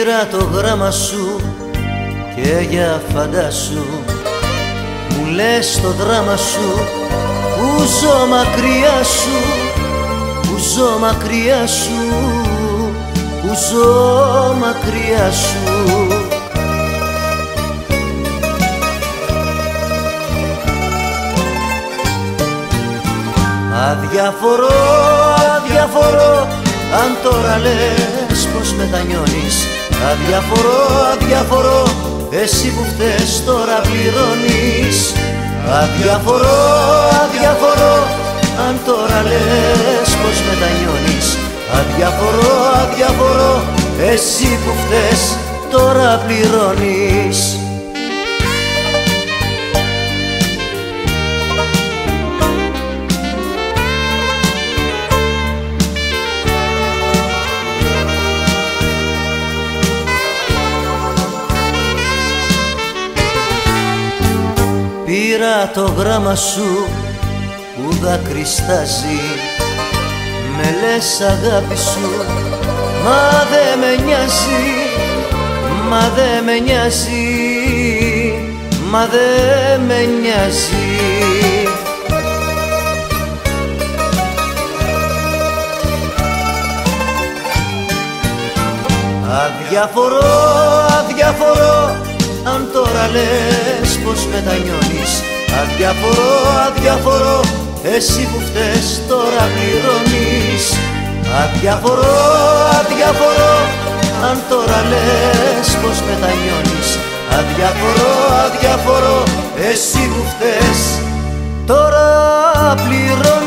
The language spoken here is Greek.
Πήρα το γράμμα σου και για φαντάσου μου λες το δράμα σου, που ζω μακριά σου, που ζω μακριά σου, που ζω μακριά σου. Αδιαφορώ, αδιαφορώ, αν τώρα λες πως μετανιώνεις. Αδιαφορώ, αδιαφορώ, εσύ που φταίς τώρα πληρώνεις. Αδιαφορώ, αδιαφορώ, αν τώρα λες πως μετανιώνεις. Αδιαφορώ, αδιαφορώ, εσύ που φταίς τώρα πληρώνεις. Πήρα το γράμμα σου που δακρυστάζει, με λες αγάπη σου, μα δε με νοιάζει, μα δε με νοιάζει, μα δε με νοιάζει. Αδιαφορώ, αδιαφορώ, αν τώρα λες πως μετανιώνεις. Αδιαφορώ, αδιαφορώ, εσύ που φταίς τώρα πληρώνεις. Αδιαφορώ, αδιαφορώ, αν τώρα λες πως μετανιώνεις. Αδιαφορώ, αδιαφορώ, εσύ που φταίς τώρα πληρώνεις.